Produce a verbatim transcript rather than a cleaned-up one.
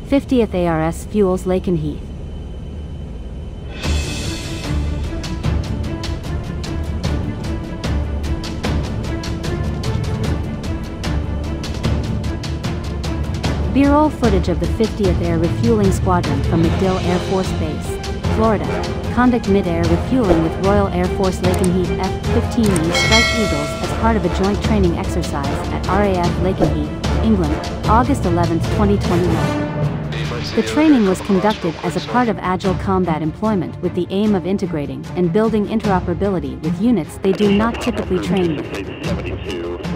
fiftieth A R S fuels Lakenheath. B-roll footage of the fiftieth Air Refuelling Squadron from MacDill Air Force Base, Florida, conduct mid-air refueling with Royal Air Force Lakenheath F fifteen E Strike Eagles as part of a joint training exercise at R A F Lakeanheath, England, August eleventh twenty twenty-one. The training was conducted as a part of Agile Combat Employment with the aim of integrating and building interoperability with units they do not typically train with.